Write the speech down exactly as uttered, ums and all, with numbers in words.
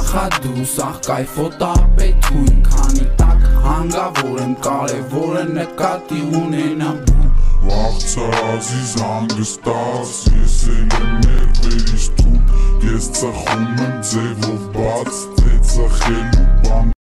Նախադու սաղ կայֆոտ ապեթույն Քանի տակ հանգավոր եմ կարևոր է նկատի ունենամ Վաղցա ազիզ հանգստաց, ես էլ եմ ներվերից թուն Ես ծխում եմ ձևով բաց, թե ծխելու բան